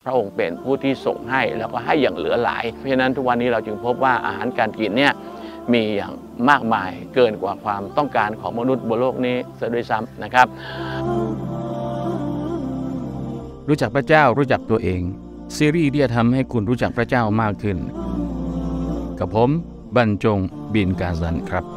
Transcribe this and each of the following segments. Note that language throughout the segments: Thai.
พระองค์เป็นผู้ที่ส่งให้แล้วก็ให้อย่างเหลือหลายเพราะฉะนั้นทุกวันนี้เราจึงพบว่าอาหารการกินเนี่ยมีอย่างมากมายเกินกว่าความต้องการของมนุษย์บนโลกนี้ซะด้วยซ้ำนะครับรู้จักพระเจ้ารู้จักตัวเองซีรีส์ที่จะทำให้คุณรู้จักพระเจ้ามากขึ้นกับผมบรรจงบินกาซันครับ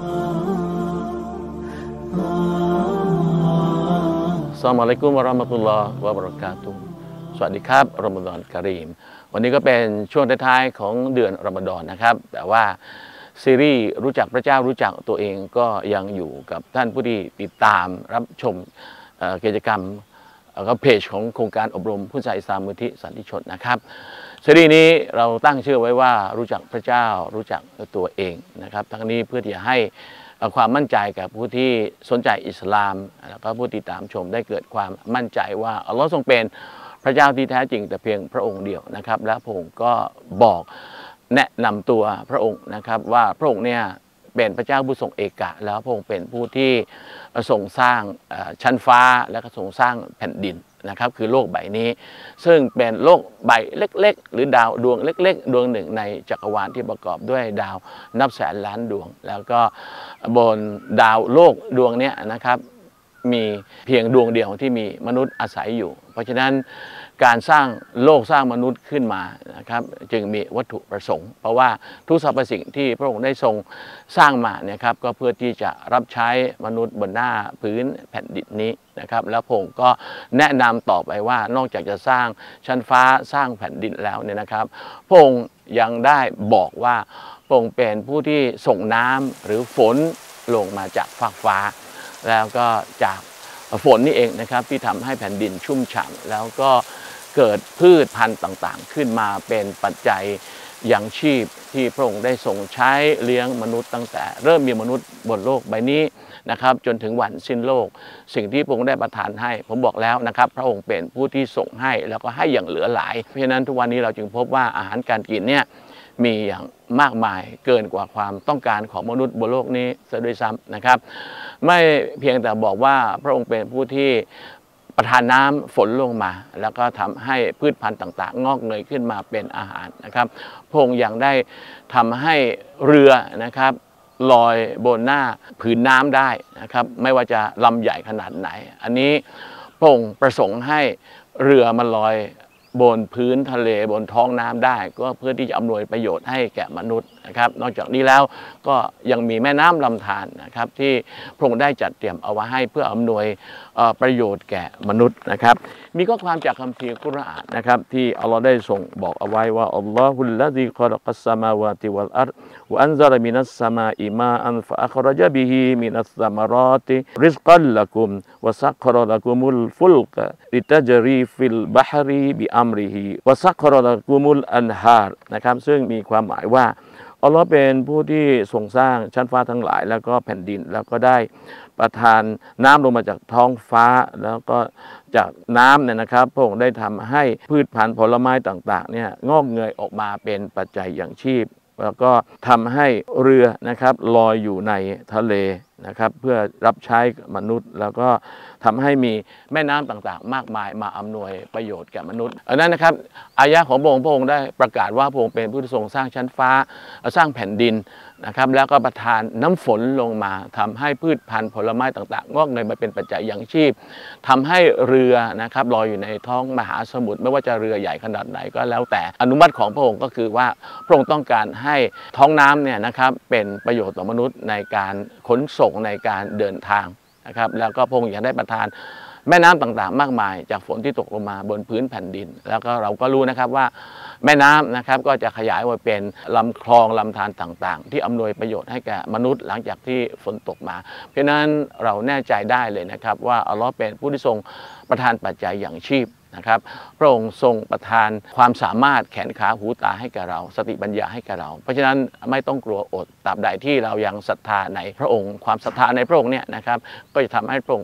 อัสสลามุอะลัยกุมวะเราะห์มะตุลลอฮ์วะบะเราะกาตุฮ์สวัสดีครับรอมฎอนกะรีมวันนี้ก็เป็นช่วงท้ายๆของเดือนรอมฎอนนะครับแต่ว่าซีรีส์รู้จักพระเจ้ารู้จักตัวเองก็ยังอยู่กับท่านผู้ที่ติดตามรับชมกิจกรรมก็เพจของโครงการอบรมผู้ใจอิสลามมูลที่สันติชนนะครับซีรีส์นี้เราตั้งชื่อไว้ว่ารู้จักพระเจ้ารู้จักตัวเองนะครับทั้งนี้เพื่อที่จะให้ความมั่นใจกับผู้ที่สนใจอิสลามแล้วก็ผู้ติดตามชมได้เกิดความมั่นใจว่าอัลลอฮ์ทรงเป็นพระเจ้าที่แท้จริงแต่เพียงพระองค์เดียวนะครับและพระองค์ก็บอกแนะนำตัวพระองค์นะครับว่าพระองค์เนี่ยเป็นพระเจ้าผู้ทรงเอกะแล้วพระองค์เป็นผู้ที่ทรงสร้างชั้นฟ้าและก็ทรงสร้างแผ่นดินนะครับคือโลกใบนี้ซึ่งเป็นโลกใบเล็กๆหรือดาวดวงเล็กๆดวงหนึ่งในจักรวาลที่ประกอบด้วยดาวนับแสนล้านดวงแล้วก็บนดาวโลกดวงนี้นะครับมีเพียงดวงเดียวที่มีมนุษย์อาศัยอยู่เพราะฉะนั้นการสร้างโลกสร้างมนุษย์ขึ้นมานะครับจึงมีวัตถุประสงค์เพราะว่าทุกสรรพสิ่งที่พระองค์ได้ทรงสร้างมาเนี่ยครับก็เพื่อที่จะรับใช้มนุษย์บนหน้าพื้นแผ่นดินนี้นะครับแล้วพระองค์ก็แนะนำต่อไปว่านอกจากจะสร้างชั้นฟ้าสร้างแผ่นดินแล้วเนี่ยนะครับพระองค์ยังได้บอกว่าพระองค์เป็นผู้ที่ส่งน้ำหรือฝนลงมาจากฟากฟ้าแล้วก็จากฝนนี่เองนะครับที่ทำให้แผ่นดินชุ่มฉ่ำแล้วก็เกิดพืชพันธุ์ต่างๆขึ้นมาเป็นปัจจัยยังชีพที่พระองค์ได้ทรงใช้เลี้ยงมนุษย์ตั้งแต่เริ่มมีมนุษย์บนโลกใบนี้นะครับจนถึงวันสิ้นโลกสิ่งที่พระองค์ได้ประทานให้ผมบอกแล้วนะครับพระองค์เป็นผู้ที่ส่งให้แล้วก็ให้อย่างเหลือหลายเพราะฉะนั้นทุกวันนี้เราจึงพบว่าอาหารการกินเนี่ยมีอย่างมากมายเกินกว่าความต้องการของมนุษย์บนโลกนี้ซะด้วยซ้ำนะครับไม่เพียงแต่บอกว่าพระองค์เป็นผู้ที่ประทานน้ำฝนลงมาแล้วก็ทำให้พืชพันธุ์ต่างๆงอกเงยขึ้นมาเป็นอาหารนะครับพระองค์ยังได้ทำให้เรือนะครับลอยบนหน้าผืนน้ำได้นะครับไม่ว่าจะลำใหญ่ขนาดไหนอันนี้พระองค์ประสงค์ให้เรือมันลอยบนพื้นทะเลบนท้องน้ำได้ก็เพื่อที่จะอำนวยประโยชน์ให้แก่มนุษย์นะครับนอกจากนี้แล้วก็ยังมีแม่น้ำลำธารนะครับที่พระองค์ได้จัดเตรียมเอาไว้ให้เพื่ออำนวยประโยชน์แก่มนุษย์นะครับมีข้อความจากคัมภีร์กุรอานนะครับที่อัลลอฮ์ได้ทรงบอกเอาไว้ว่าอัลลอฮุลลซีคอลักัสสมาวาติวัลอัรฎวะอันซะลมินัสสมาอิมาอันฟะอัคเราะญะบิฮิมินัสซะมารอติริซกันละกุมวะซักเราะละกุมุลฟุลกะลิตัจรีฟิลบะฮรีบิอัมริฮิวะซักเราะละกุมุลอันฮาร์นะครับซึ่งมีความหมายว่าอัลลอฮ์เป็นผู้ที่ทรงสร้างชั้นฟ้าทั้งหลายแล้วก็แผ่นดินแล้วก็ได้ประทานน้ำลงมาจากท้องฟ้าแล้วก็จากน้ำเนี่ยนะครับพระองค์ได้ทำให้พืชพันธุ์ผลไม้ต่างๆเนี่ยงอกเงยออกมาเป็นปัจจัยอย่างชีพแล้วก็ทำให้เรือนะครับลอยอยู่ในทะเลนะครับเพื่อรับใช้มนุษย์แล้วก็ทำให้มีแม่น้ำต่างๆมากมายมาอำนวยประโยชน์แก่มนุษย์อันนั้นนะครับอายะของพระองค์ได้ประกาศว่าพระองค์เป็นผู้ที่ทรงสร้างชั้นฟ้าสร้างแผ่นดินนะครับแล้วก็ประทานน้ำฝนลงมาทำให้พืชพันธุ์ผลไม้ต่างๆงอกเงยมาเป็นปัจจัยอย่างชีพทำให้เรือนะครับลอยอยู่ในท้องมหาสมุทรไม่ว่าจะเรือใหญ่ขนาดไหนก็แล้วแต่อนุมัติของพระองค์ก็คือว่าพระองค์ต้องการให้ท้องน้ำเนี่ยนะครับเป็นประโยชน์ต่อมนุษย์ในการขนส่งในการเดินทางนะครับแล้วก็พระองค์ยังได้ประทานแม่น้ำต่างๆมากมายจากฝนที่ตกลงมาบนพื้นแผ่นดินแล้วก็เราก็รู้นะครับว่าแม่น้ำนะครับก็จะขยายไปเป็นลำคลองลำธารต่างๆที่อำนวยประโยชน์ให้แก่มนุษย์หลังจากที่ฝนตกมาเพราะนั้นเราแน่ใจได้เลยนะครับว่าอัลลอฮ์เป็นผู้ที่ทรงประทานปัจจัยอย่างชีพนะครับพระองค์ทรงประทานความสามารถแขนขาหูตาให้แก่เราสติปัญญาให้แก่เราเพราะฉะนั้นไม่ต้องกลัวอดตราบใดที่เรายังศรัทธาในพระองค์ความศรัทธาในพระองค์เนี่ยนะครับก็จะทำให้พระองค์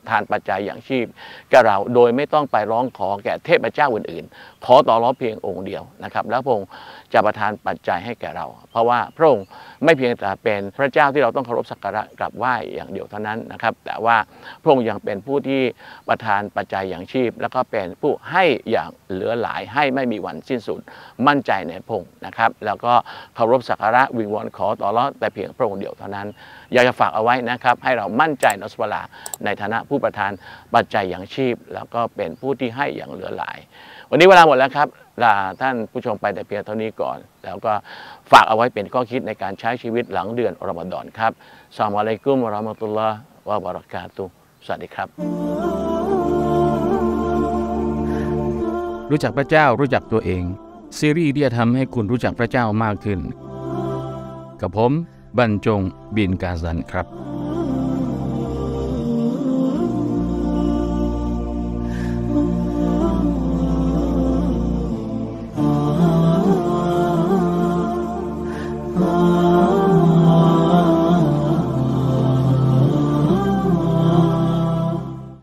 ทานปัจจัยอย่างชีพแก่เราโดยไม่ต้องไปร้องขอแก่เทพเจ้าอื่นๆขอต่อรองเพียงองค์เดียวนะครับแล้วพระองค์จะประทานปัจจัยให้แก่เราเพราะว่าพระองค์ไม่เพียงแต่เป็นพระเจ้าที่เราต้องเคารพสักการะกราบไหว้อย่างเดียวเท่านั้นนะครับแต่ว่าพระองค์ยังเป็นผู้ที่ประทานปัจจัยอย่างชีพแล้วก็เป็นผู้ให้อย่างเหลือหลายให้ไม่มีวันสิ้นสุดมั่นใจในพระองค์นะครับแล้วก็เคารพสักการะวิงวอนขอต่อรองแต่เพียงพระองค์เดียวเท่านั้นอยากจะฝากเอาไว้นะครับให้เรามั่นใจในอัลลอฮฺในฐานะผู้ประทานปัจจัยอย่างชีพแล้วก็เป็นผู้ที่ให้อย่างเหลือหลายวันนี้เวลาหมดแล้วครับลาท่านผู้ชมไปแต่เพียงเท่านี้ก่อนแล้วก็ฝากเอาไว้เป็นข้อคิดในการใช้ชีวิตหลังเดือนรอมฎอนครับอัสสลามุอะลัยกุมวะเราะห์มะตุลลอฮ์วะบะเราะกาตุฮ์สวัสดีครับรู้จักพระเจ้ารู้จักตัวเองซีรีส์ที่จะทำให้คุณรู้จักพระเจ้ามากขึ้นกับผมบรรจงบินกาซันครับ